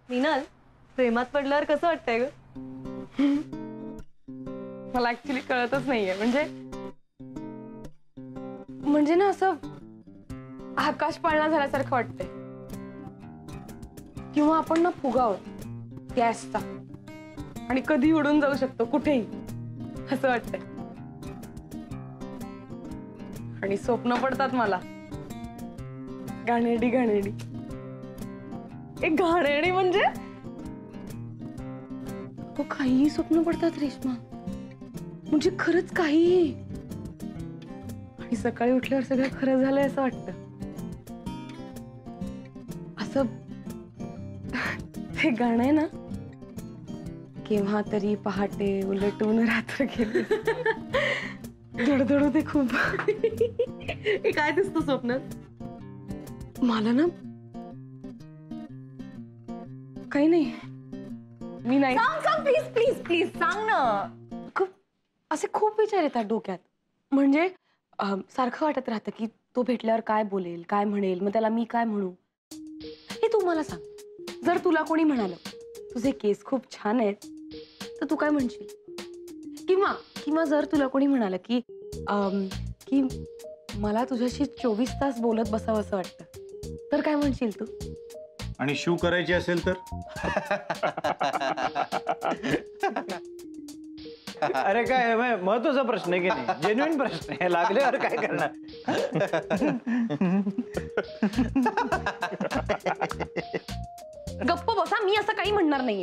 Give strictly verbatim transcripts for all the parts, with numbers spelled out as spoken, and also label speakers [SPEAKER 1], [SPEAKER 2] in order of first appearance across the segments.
[SPEAKER 1] मीनल, प्रेमात पडल्यावर कसं वाटतंय ग?
[SPEAKER 2] मला ऍक्च्युली कळतच नाहीये. म्हणजे म्हणजे ना असं आकाश पाळणा झाल्यासारखं वाटतंय, किंवा आपण ना फुगावं गॅसचा आणि कधी उडून जाऊ शकतो कुठेही असं वाटतंय. आणि स्वप्न पडतात मला घाणेरडी घाणेरडी. एक घाणेरडी म्हणजे हो, काहीही स्वप्न पडतात रेश्मा, म्हणजे खरंच काहीही. आणि सकाळी उठल्यावर सगळं खरं झालंय असं वाटतं. असं ते गाणं आहे ना, केव्हा तरी पहाटे उलटून रात्र गेली, धडधड होते खूप.
[SPEAKER 1] हे काय दिसतं स्वप्नात?
[SPEAKER 2] मला ना काही नाही. मी नाही.
[SPEAKER 1] सांग सांग प्लीज प्लीज प्लीज सांग ना.
[SPEAKER 2] खूप असे खूप विचार येतात डोक्यात. म्हणजे अं, सारखं वाटत राहतं की तो भेटल्यावर काय बोलेल, काय म्हणेल, मग त्याला मी काय म्हणू. हे तू मला सांग, जर तुला कोणी म्हणालं तुझे केस खूप छान आहेत, तर तू काय म्हणशील? किंवा किंवा जर तुला कोणी म्हणालं की अं, की मला तुझ्याशी चोवीस तास बोलत बसावं असं वाटतं, तर काय म्हणशील तू?
[SPEAKER 3] आणि शू करायची असेल तर?
[SPEAKER 4] अरे काय महत्वाचा प्रश्न आहे की नाही, जेन्युइन प्रश्न आहे, लागल्यावर काय करणार.
[SPEAKER 2] गप्प बसा, मी असं काही म्हणणार नाहीये.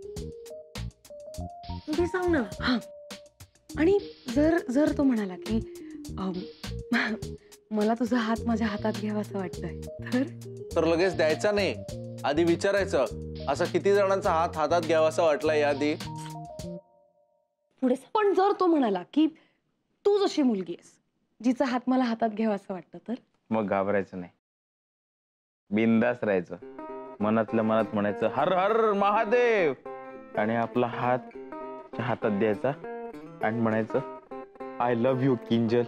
[SPEAKER 1] ते सांग ना.
[SPEAKER 2] हा, आणि जर जर तो म्हणाला की अं, मला तुझा हात माझ्या हातात घ्यावा असं वाटतंय, तर
[SPEAKER 5] तर लगेच द्यायचा नाही, आधी विचारायचं. असा किती जणांचा हात हातात घ्यावा असा वाटला याआधी?
[SPEAKER 2] पुढे. पण जर तो म्हणाला की तू जशी मुलगी आहेस जिचा हात मला हातात घ्यावा असं वाटतं, तर
[SPEAKER 4] मग घाबरायचं नाही, बिंदास राहायचं, मनातल्या मनात म्हणायचं हर हर महादेव, आणि आपला हात हातात द्यायचा आणि म्हणायचं आय लव्ह यू किंजल.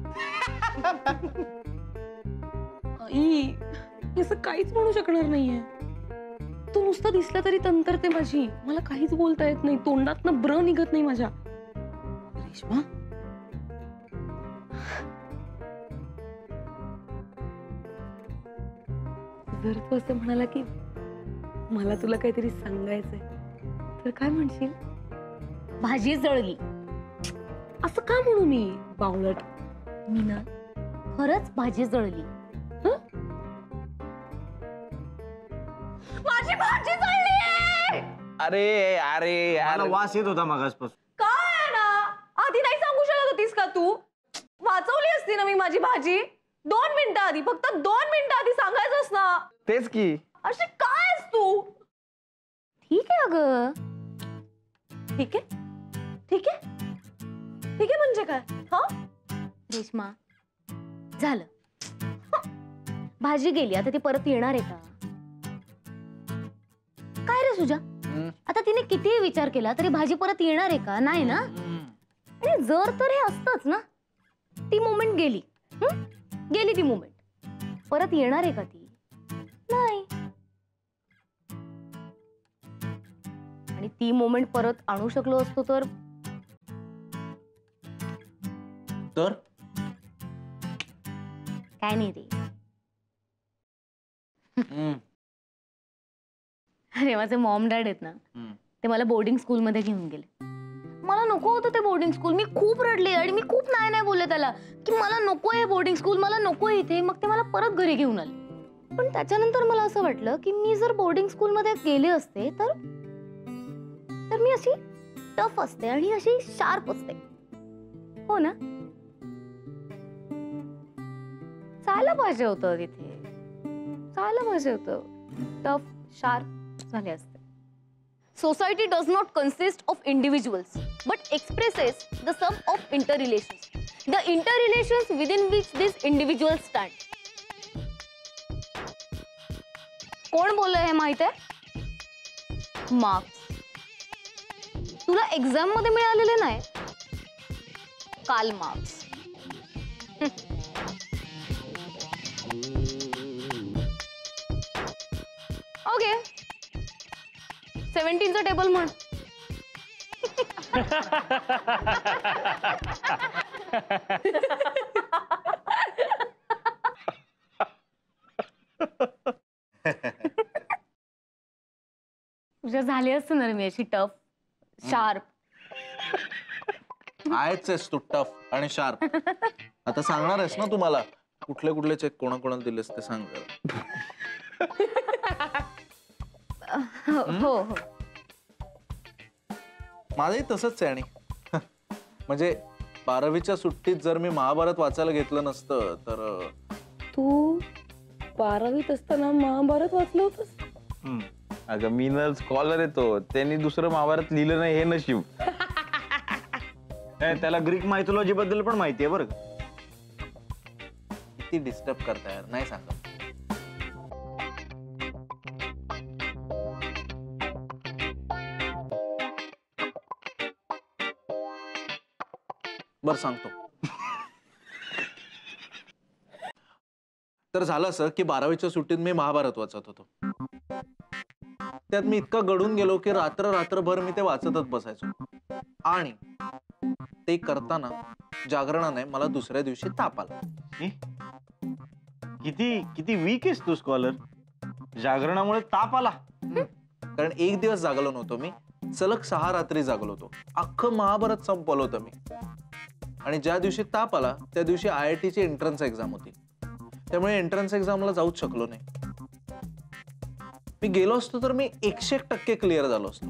[SPEAKER 2] आई, असं काहीच म्हणू शकणार नाहीये. तू नुसतं दिसलं तरी तंतरते माझी. मला काहीच बोलता येत नाही, तोंडातनं ब्र निघत नाही माझ्या. रेश्मा, जर तू असं म्हणाला की मला तुला काहीतरी सांगायचंय, तर काय म्हणशील?
[SPEAKER 1] भाजी जळली.
[SPEAKER 2] असं का म्हणू मी बावळट?
[SPEAKER 1] मीनल, खरंच भाजी जळली. माझी भाजी जळली.
[SPEAKER 4] अरे अरे
[SPEAKER 3] मला वास येत होता मागासपासून.
[SPEAKER 1] काय ना, आधी नाही सांगू शकत होतीस का तू? वाचवली असती ना मी माझी भाजी. दोन मिनिटं आधी, फक्त दोन मिनिटं आधी सांगायचंस ना.
[SPEAKER 4] तेच की.
[SPEAKER 1] अशी काय आहेस तू? ठीक आहे अगं, ठीक आहे ठीक आहे ठीक आहे म्हणजे काय? हा रेश्मा, झालं, भाजी गेली, आता ती परत येणार आहे का? काय रे सुजा, आता तिने किती विचार केला तरी भाजी परत येणार आहे का? नाही ना. आणि जर तर हे असतंच ना, ती मोमेंट गेली, गेली ती मोमेंट, परत येणार आहे का ती? नाही. आणि ती मोमेंट परत आणू शकलो असतो तर
[SPEAKER 5] तर
[SPEAKER 1] काय नाही रे. अरे माझे मॉम डॅड आहेत ना, ते मला बोर्डिंग स्कूल मध्ये घेऊन गेले. मला नको होतं ते बोर्डिंग स्कूल. मी खूप रडले आणि मी खूप नाही नाही बोलले त्याला की मला नको आहे बोर्डिंग स्कूल, मला नको आहे इथे. मग ते मला परत घरी घेऊन आले. पण त्याच्यानंतर मला असं वाटलं की मी जर बोर्डिंग स्कूल मध्ये गेले असते तर तर मी अशी टफ असते आणि अशी शार्प असते. हो ना. चायला पाहिजे होतं तिथे, चायला पाहिजे होतं. टफ शार्प झाले असते. Society does not consist of individuals, but expresses the sum of interrelations. The interrelations within which these individuals stand. कोण बोललं हे माहित आहे? मार्क्स. तुला एक्झाम मध्ये मिळालेले नाही, काल मार्क्स. ओके, सेव्हन्टीनचं टेबल म्हण. तुझ्या झाली असतं ना रे मी अशी टफ शार्प.
[SPEAKER 5] आहेच आहेस तू टफ आणि शार्प. आता सांगणार आहेस ना तुम्हाला कुठले कुठले चेक कोणाकोणाला दिलेस ते सांग जरा.
[SPEAKER 1] हो हो.
[SPEAKER 5] माझंही तसंच आहे. आणि म्हणजे बारावीच्या सुट्टीत जर मी महाभारत वाचायला घेतलं नसतं तर अं,
[SPEAKER 2] तू बारावीत असताना महाभारत वाचलं होतंस?
[SPEAKER 3] हम्म.
[SPEAKER 4] अगं मी न स्कॉलर येतो, त्यांनी दुसरं महाभारत लिहिलं नाही हे नशीब.
[SPEAKER 3] ए, त्याला ग्रीक मायथोलॉजी बद्दल पण माहिती आहे बरं का.
[SPEAKER 5] किती डिस्टर्ब करता यार, नाही सांगत. बर सांगतो. तर झालं असं की बारावीच्या सुट्टीत मी महाभारत वाचत होतो. त्यात मी इतका गडून गेलो की रात्र रात्रभर मी ते वाचतच बसायचो. आणि ते करताना जागरणाने मला दुसऱ्या दिवशी ताप आला.
[SPEAKER 3] ए, किती किती वीक आहेस तू स्कॉलर. जागरणामुळे ताप आला.
[SPEAKER 5] कारण एक दिवस जागलो नव्हतो मी, सलग सहा रात्री जागलो होतो. अख्खं महाभारत संपवलं होतं मी. आणि ज्या दिवशी ताप आला त्या दिवशी आय आय टी ची एंट्रन्स एक्झाम होती. त्यामुळे एंट्रन्स एक्झामला जाऊच शकलो नाही. मी गेलो असतो तर मी एकशे एक टक्के क्लिअर झालो असतो.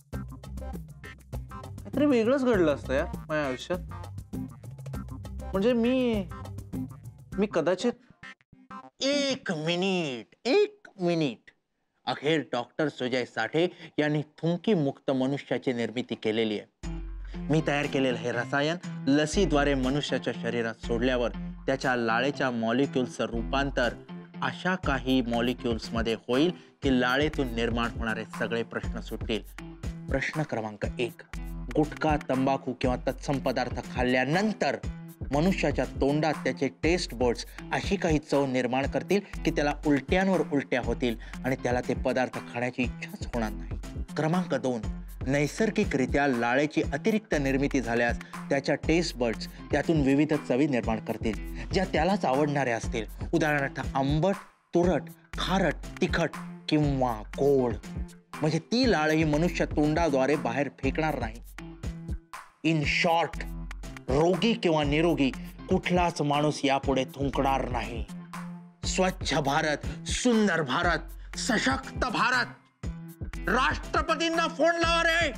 [SPEAKER 5] काहीतरी वेगळंच घडलं असतं यार माझ्या आयुष्यात. म्हणजे मी मी कदाचित
[SPEAKER 6] एक मिनिट एक मिनिट अखेर डॉक्टर सुजय साठे यांनी थुंकी मुक्त मनुष्याची निर्मिती केलेली आहे. मी तयार केलेलं हे रसायन लसीद्वारे मनुष्याच्या शरीरात सोडल्यावर त्याच्या लाळेच्या मॉलिक्युल्सचं रूपांतर अशा काही मॉलिक्युल्स मध्ये होईल की लाळेतून निर्माण होणारे सगळे प्रश्न सुटतील. प्रश्न क्रमांक एक, गुटखा, तंबाखू किंवा तत्सम पदार्थ खाल्ल्यानंतर मनुष्याच्या तोंडात त्याचे टेस्ट बर्ड्स अशी काही चव निर्माण करतील की त्याला उलट्यांवर उलट्या होतील आणि त्याला ते पदार्थ खाण्याची इच्छाच होणार नाही. क्रमांक दोन, नैसर्गिकरित्या लाळेची अतिरिक्त निर्मिती झाल्यास त्याच्या टेस्ट बर्ड्स त्यातून विविध चवी निर्माण करतील ज्या त्यालाच आवडणाऱ्या असतील. उदाहरणार्थ आंबट, तुरट, खारट, तिखट किंवा गोड. म्हणजे ती लाळ ही मनुष्य तोंडाद्वारे बाहेर फेकणार नाही. इन शॉर्ट, रोगी किंवा निरोगी कुठलाच माणूस यापुढे थुंकणार नाही. स्वच्छ भारत, सुंदर भारत, सशक्त भारत. राष्ट्रपतींना फोन लावा रे.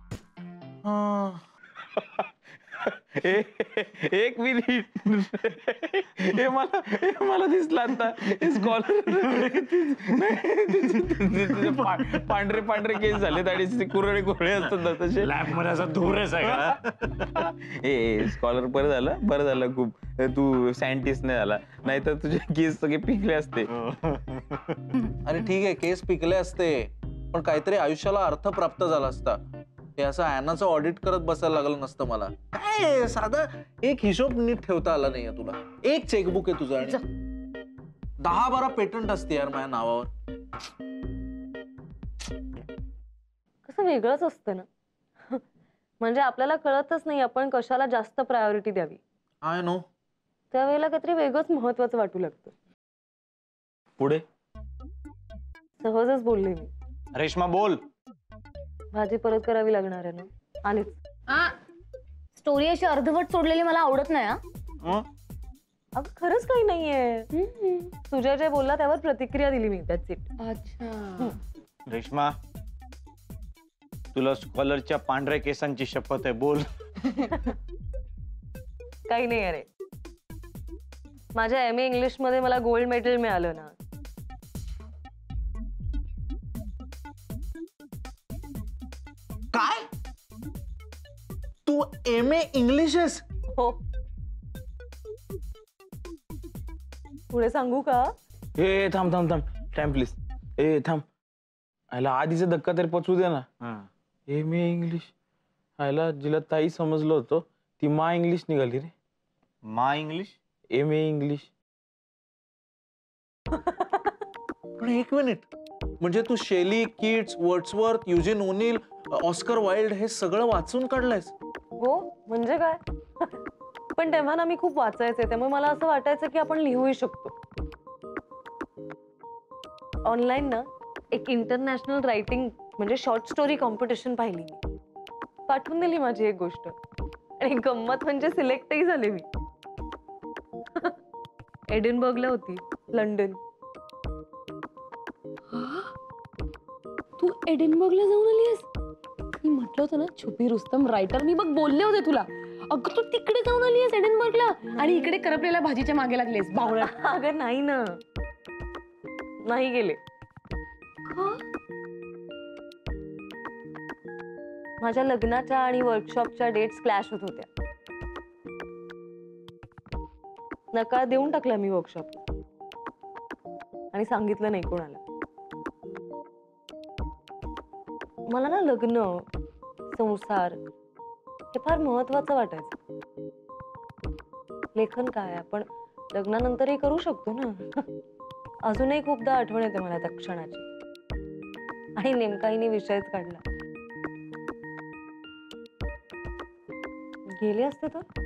[SPEAKER 4] एक मिनिट. हे मला हे मला दिसलं आता. स्कॉलर पांढरे पांढरे केस झाले आणि कुरळे कुरळे असतात ना तसे.
[SPEAKER 3] लॅब मध्ये असा धूर आहे सगळा.
[SPEAKER 4] ए स्कॉलर बरं झालं बरं झालं खूप. तू सायंटिस्ट नाही झाला, नाहीतर तुझे केस सगळे पिकले असते.
[SPEAKER 5] अरे ठीक आहे केस पिकले असते पण काहीतरी आयुष्याला अर्थ प्राप्त झाला असता. हे असं ॲनाचं ऑडिट करत बसायला लागलं नसतं मला. काय साधं एक हिशोब नीट ठेवता आला नाहीये तुला. एक चेकबुक आहे तुझं आणि दहा बारा पेटंट असते यार माझ्या नावावर.
[SPEAKER 2] कसं वेगळंच असतं ना. म्हणजे आपल्याला कळतच नाही आपण कशाला जास्त प्रायोरिटी द्यावी.
[SPEAKER 5] I know.
[SPEAKER 2] त्यावेळेला काहीतरी वेगळंच महत्वाचं वाटू लागतं.
[SPEAKER 4] पुढे
[SPEAKER 2] सहजच बोलले मी.
[SPEAKER 3] रेश्मा बोल.
[SPEAKER 2] भाजी परत करावी लागणार आहे ना. आलीच.
[SPEAKER 1] स्टोरी अशी अर्धवट सोडलेली मला आवडत नाही. हा
[SPEAKER 3] हं?
[SPEAKER 2] अगं खरंच काही नाहीये. सुजय जे बोलला त्यावर प्रतिक्रिया दिली मी. That's it.
[SPEAKER 1] अच्छा.
[SPEAKER 3] रेश्मा, तुला स्कॉलरच्या पांढऱ्या केसांची शपथ आहे, बोल.
[SPEAKER 2] काही नाही अरे. माझ्या एम ए इंग्लिश मध्ये मला गोल्ड मेडल मिळालं ना.
[SPEAKER 5] काय तू एम ए इंग्लिश आहेस?
[SPEAKER 2] हो. पुढे सांगू का?
[SPEAKER 4] ए थांब थांब थांब टाइम प्लीज. ए थांब. आयला आधीचा धक्का तरी पचवू दे ना.
[SPEAKER 3] हं.
[SPEAKER 4] M A English. आयला जिला ताई समजलं होतं ती मा इंग्लिश निघाली रे.
[SPEAKER 3] मा इंग्लिश.
[SPEAKER 4] M A English.
[SPEAKER 5] पण एक मिनिट, म्हणजे तू Shelley, Keats, Wordsworth, Eugene O'Neill, Oscar Wilde हे सगळं वाचून काढलंयस?
[SPEAKER 2] हो म्हणजे काय पण तेव्हा ना मी खूप वाचायचे त्यामुळे मला असं वाटायचं की आपण लिहूही शकतो. ऑनलाईन ना एक इंटरनॅशनल रायटिंग म्हणजे शॉर्ट स्टोरी कॉम्पिटिशन पाहिली मी. पाठवून दिली माझी एक गोष्ट आणि गंमत म्हणजे सिलेक्टही झाले मी. एडिनबर्गला होती, लंडन. तू एडिनबर्गला जाऊन आलीस? मी म्हटलं होतं ना छुपी रुस्तम रायटर, मी बघ बोलले होते तुला. अगं तू तिकडे जाऊन आलीस एडिनबर्गला आणि इकडे करपलेल्या भाजीच्या मागे लागलीस बावळा. अगं नाही ना, नाही गेले. माझ्या लग्नाच्या आणि वर्कशॉपच्या डेट्स क्लॅश होत होत्या. नकार देऊन टाकला मी वर्कशॉप आणि सांगितलं नाही कोणाला. मला ना लग्न, संसार हे फार महत्वाचं वाटायचं. लेखन काय आपण लग्नानंतरही करू शकतो ना. अजूनही खूपदा आठवण येते मला त्या क्षणाची आणि नेमका हिने विषयच काढला. गेले असते तर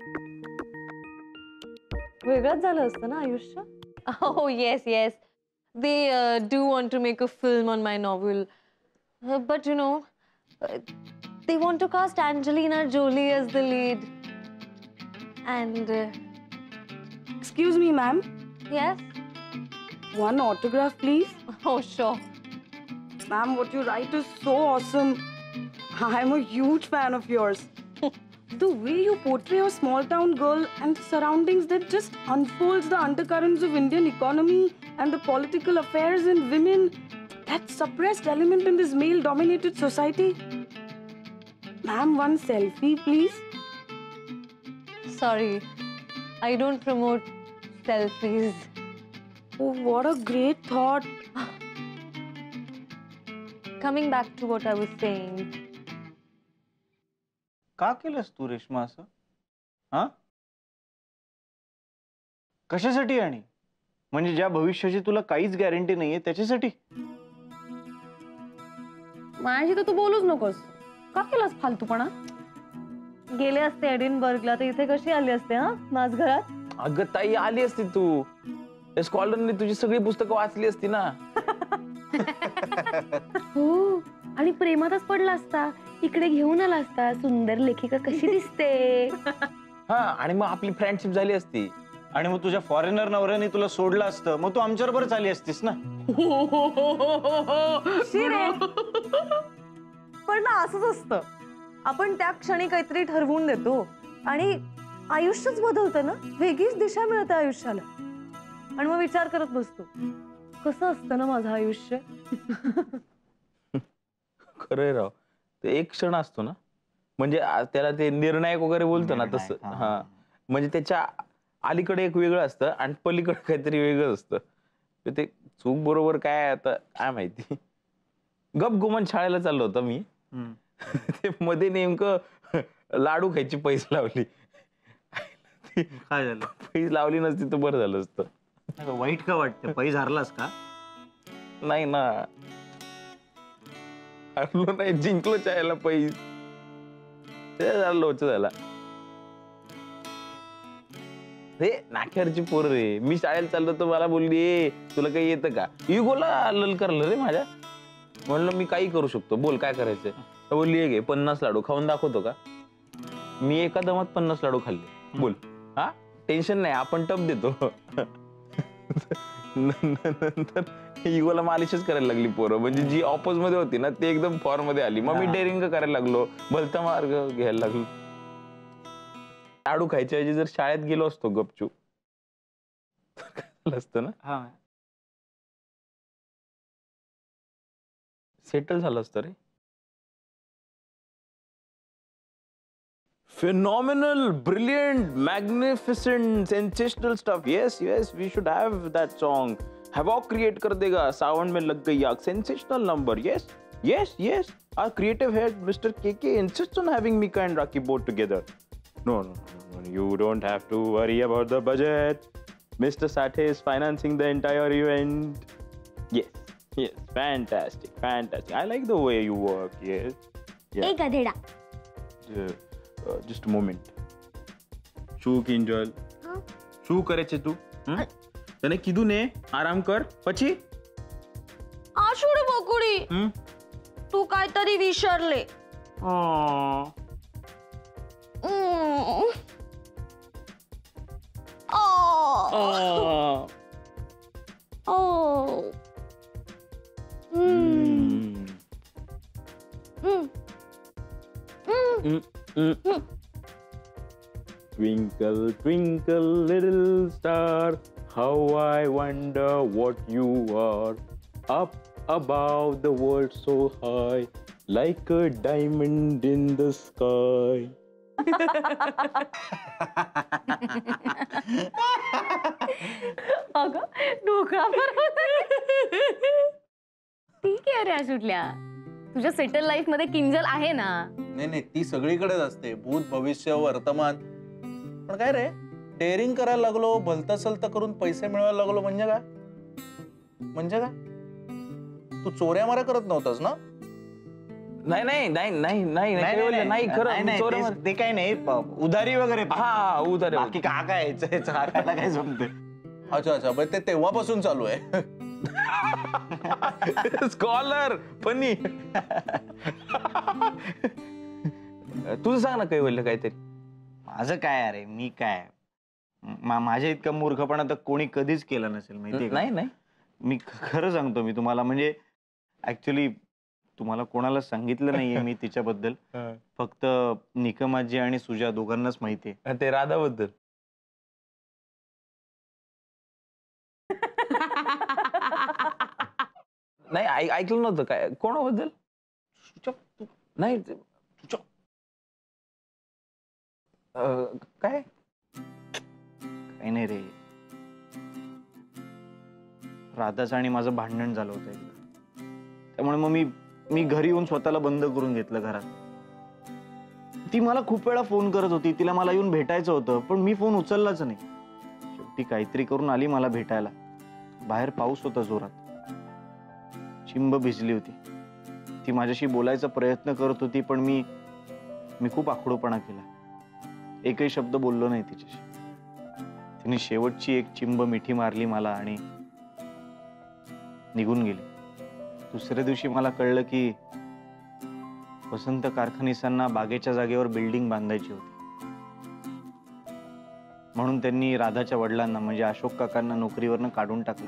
[SPEAKER 2] वेगळंच झालं असतं ना आयुष्य. Oh yes, yes. They uh, do want to make a film on my novel. Uh, but you know, uh, they want to cast Angelina Jolie as the lead. And uh,
[SPEAKER 7] Excuse me, ma'am.
[SPEAKER 2] yes.
[SPEAKER 7] One autograph, please.
[SPEAKER 2] Oh sure.
[SPEAKER 7] Ma'am, what you write is so awesome. I'm a huge fan of yours. The way you portray a small town girl and surroundings that just unfolds the undercurrents of Indian economy and the political affairs and women, that suppressed element in this male dominated society. Ma'am, one selfie, please.
[SPEAKER 2] Sorry, I don't promote selfies.
[SPEAKER 7] Oh, what a great thought.
[SPEAKER 2] Coming back to what I was saying.
[SPEAKER 3] का केलंस तू रेश्मा असं? हा कशासाठी? आणि म्हणजे ज्या भविष्याची तुला काहीच गॅरंटी नाहीये त्याच्यासाठी?
[SPEAKER 2] माझ्याशी तर तू बोलूच नकोस. का केलास फालतूपणा? गेले असते एडिनबर्गला तर इथे कशी आली असते हा माझ घरात?
[SPEAKER 4] अगं ताई आली असती तू. स्कॉलरने तुझी सगळी पुस्तकं वाचली असती ना.
[SPEAKER 2] हो आणि प्रेमातच पडला असता. इकडे घेऊन आला असता. सुंदर लेखिका कशी दिसते.
[SPEAKER 4] हा आणि मग आपली फ्रेंडशिप झाली असती.
[SPEAKER 3] आणि मग तुझ्या फॉरेनर नवऱ्याने तुला सोडलं असतं मग तू आमच्याबरोबरच आली असतीस ना.
[SPEAKER 2] पण ना असंच असतं. आपण त्या क्षणी काहीतरी ठरवून देतो आणि आयुष्यच बदलतं ना. वेगळीच दिशा मिळते आयुष्याला आणि मग विचार करत बसतो कसं असतं ना माझं आयुष्य.
[SPEAKER 4] खरंय राव. ते एक क्षण असतो ना म्हणजे त्याला ते निर्णायक वगैरे बोलतो ना तसं. हा म्हणजे त्याच्या अलीकडे एक वेगळं असतं आणि पलीकडे काहीतरी वेगळं असतं. ते चूक बरोबर काय आता काय माहिती. गप गुमान शाळेला चाललो होतो मी. ते मध्ये नेमकं लाडू खायची पैस लावली.
[SPEAKER 3] काय झालं?
[SPEAKER 4] पैस लावली नसती तर बरं झालं असतं.
[SPEAKER 3] वाईट का वाटतं? पैस हरलास का?
[SPEAKER 4] नाही ना हरलो नाही, जिंकलो चायला पैस. ते झालं लोच झाला. हे नाक्यावरची पोर रे. मी शाळेला चाललो तर मला बोलली तुला काही येतं का? इगोला ललकारलं रे माझ्या. म्हणलं मी काही करू शकतो, बोल काय करायचंय. बोलली हे घे पन्नास लाडू खाऊन दाखवतो का? मी एका दमात पन्नास लाडू खाल्ले. बोल. हा टेन्शन नाही आपण टप देतो. नंतर इगोला मालिशच करायला लागली पोरं. म्हणजे जी ऑपोज मध्ये होती ना ती एकदम फॉर्म मध्ये आली. मग मी डेअरिंग करायला लागलो, भलता मार्ग घ्यायला लागलो. लाडू खायच्या ऐवजी जर शाळेत गेलो असतो गपचूप तर काय झालं असतं ना. सेटल झालं असतं रे. Phenomenal, brilliant, magnificent, sensational stuff. Yes, yes, we should have that song. Havoc create कर देगा, सावन में लग गई आग. Sensational number. Yes, yes, yes. Our creative head, Mister K K, insists on having Mika and Rocky both together. No, no, no, no, you don't have to worry about the budget. Mister Sathe is financing the entire event. Yes, Yes, fantastic, fantastic. I like the way you work. Yes. Yeah.
[SPEAKER 1] A गधेडा.
[SPEAKER 4] Uh, uh, just a moment. શું કિંજલ?
[SPEAKER 1] હા?
[SPEAKER 4] શું કરે છે તું? હમ? તને કીધું ને આરામ કર પછી?
[SPEAKER 1] આ શું રે બકુડી?
[SPEAKER 4] હમ?
[SPEAKER 1] તું કાંઈતરી વિસરલે.
[SPEAKER 4] આ.
[SPEAKER 1] ઉમ. ઓ.
[SPEAKER 4] આ.
[SPEAKER 1] ઓ. ઉમ.
[SPEAKER 4] Hmm.
[SPEAKER 1] Um.
[SPEAKER 4] Mm, mm.
[SPEAKER 1] Hmm.
[SPEAKER 4] Twinkle, twinkle, little star, how I wonder what you are. Up above the world so high, like a diamond in the sky.
[SPEAKER 1] अगं ढोकळा ठीक आहे रे सुटल्या. तुझ्या सेटल लाईफ मध्ये किंजल आहे ना.
[SPEAKER 5] नाही नाही ती सगळीकडेच असते, भूत भविष्य वर्तमान. पण काय रे, डेअरिंग करायला लागलो, भलता सलता करून पैसे मिळवायला लागलो म्हणजे काय? म्हणजे काय? तू चोऱ्या माऱ्या करत नव्हतास ना?
[SPEAKER 4] नाही नाही नाही नाही नाही
[SPEAKER 3] नाही, नाही,
[SPEAKER 4] नाही
[SPEAKER 3] नाही,
[SPEAKER 4] खरं
[SPEAKER 3] नाही,
[SPEAKER 4] चोऱ्या
[SPEAKER 3] ते-
[SPEAKER 4] मार-
[SPEAKER 3] ते काय नाही, प- उधारी वगैरे
[SPEAKER 4] हा उधार
[SPEAKER 3] बाकी का काय यायचं चाकायला काय जमते.
[SPEAKER 5] अच्छा अच्छा, पण ते तेव्हापासून चालू आहे.
[SPEAKER 4] Scholar funny. तुझं सांग ना काही बोललं काहीतरी.
[SPEAKER 3] माझं काय अरे, मी काय मा- माझ्या इतका मूर्खपणा तर कोणी कधीच केला नसेल माहितीये का?
[SPEAKER 4] नाही नाही
[SPEAKER 3] मी ख- खरं सांगतो मी तुम्हाला, म्हणजे ऍक्च्युली तुम्हाला कोणाला सांगितलं नाहीये मी तिच्याबद्दल. फक्त निकमाजी आणि सुजा दोघांनाच माहितीये.
[SPEAKER 4] ते राधाबद्दल. नाही ऐ- ऐकलं नव्हतं काय कोणाबद्दल. नाही ते- अं, काय
[SPEAKER 3] काही नाही रे, राधाचं आणि माझं भांडण झालं होतं एकदा. त्यामुळे मग मी मी घरी येऊन स्वतःला बंद करून घेतलं घरात. ती मला खूप वेळा फोन करत होती, तिला मला येऊन भेटायचं होतं, पण मी फोन उचललाच नाही. शेवटी काहीतरी करून आली मला भेटायला. बाहेर पाऊस होता जोरात, चिंब भिजली होती. ती माझ्याशी बोलायचा प्रयत्न करत होती, पण मी मी खूप आखडूपणा केला. एकही शब्द बोललो नाही तिच्याशी. तिने शेवटची एक चिंब मिठी मारली मला आणि निघून गेली. दुसऱ्या दिवशी मला कळलं की वसंत कारखानीसांना बागेच्या जागेवर बिल्डिंग बांधायची होती. म्हणून त्यांनी राधाच्या वडिलांना म्हणजे अशोक काकांना नोकरीवरनं काढून टाकलं.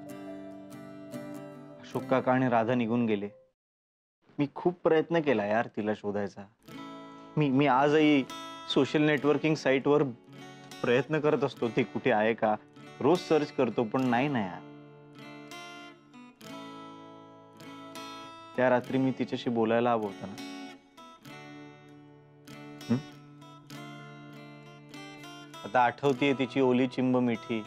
[SPEAKER 3] अशोक काका आणि राधा निघून गेले. मी खूप प्रयत्न केला यार तिला शोधायचा. मी मी आजही सोशल नेटवर्किंग साईटवर प्रयत्न करत असतो ती कुठे आहे का, रोज सर्च करतो, पण नाही ना यार. त्या रात्री मी तिच्याशी बोलायला हवं होतं ना. हं? आता आठवतीये तिची ओली चिंब मिठी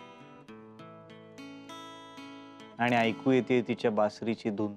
[SPEAKER 3] आणि ऐकू येते तिच्या बासरीची धून.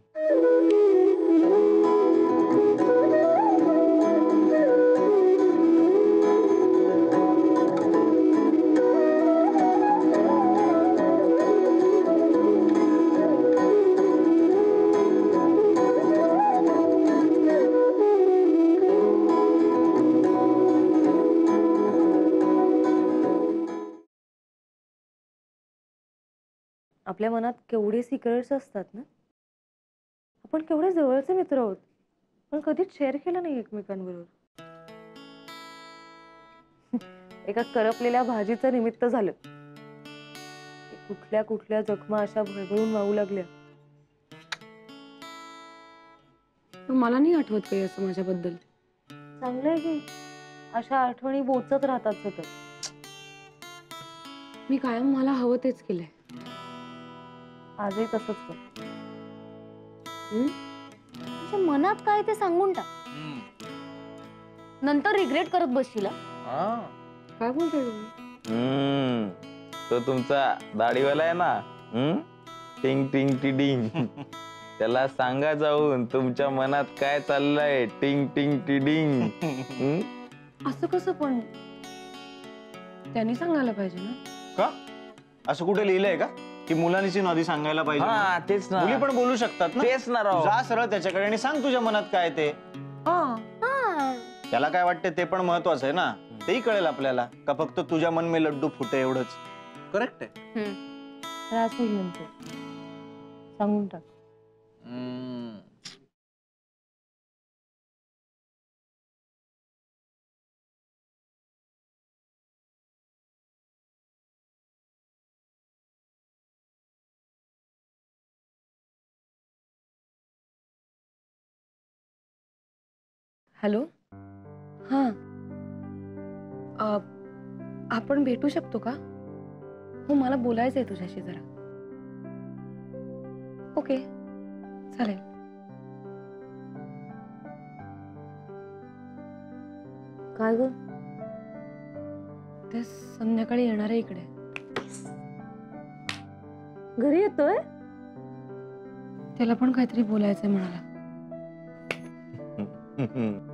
[SPEAKER 2] आपल्या मनात केवढे सिक्रेट्स असतात ना. आपण केवढे जवळचे मित्र आहोत, पण कधीच शेअर केलं नाही एकमेकांबरोबर. एका करपलेल्या भाजीचं निमित्त झालं. कुठल्या कुठल्या जखमा अशा भळभळून वाहू लागल्या. पण मला नाही आठवत काही असं माझ्याबद्दल. चांगलं आहे की अशा आठवणी बोचत राहतात सतत. मी कायम मला हवं तेच केलंय. आजही तसंच कर.
[SPEAKER 1] तुझ्या मनात काय ते सांगून टाक, नंतर रिग्रेट करत बसशील.
[SPEAKER 5] हा.
[SPEAKER 2] काय बोलतोय तुम्ही?
[SPEAKER 4] हम्म तो तुमचा दाढीवाला आहे ना. हम्म टिंग टिंग टिडिंग. त्याला सांगा जाऊन तुमच्या मनात काय चाललंय. टिंग टिंग टिडिंग. हम्म
[SPEAKER 2] असं कसं पण त्यांनी सांगायला पाहिजे ना.
[SPEAKER 3] का असं कुठे लिहिलंय का? की मुलांची आधी सांगायला पाहिजे
[SPEAKER 4] हा
[SPEAKER 3] म्हणून?
[SPEAKER 4] तेच ना
[SPEAKER 3] मुली पण बोलू शकतात ना.
[SPEAKER 4] तेच ना राव.
[SPEAKER 3] जा सरळ त्याच्याकडे आणि सांग तुझ्या मनात काय ते.
[SPEAKER 4] हा.
[SPEAKER 3] त्याला काय वाटतं ते पण महत्वाचं आहे ना. तेही कळेल आपल्याला का फक्त तुझ्या मन में लड्डू फुटे एवढंच.
[SPEAKER 5] करेक्ट आहे.
[SPEAKER 1] त्रास होईल नंतर, सांगून टाक.
[SPEAKER 5] हम्म.
[SPEAKER 2] हॅलो. हां. अ, आपण भेटू शकतो का? हो, मला बोलायचंय तुझ्याशी जरा. ओके, चालेल.
[SPEAKER 1] काय ग?
[SPEAKER 2] ते संध्याकाळी येणार आहे इकडे.
[SPEAKER 1] घरी येतोय?
[SPEAKER 2] त्याला पण काहीतरी बोलायचंय म्हणाला.
[SPEAKER 4] हम्म.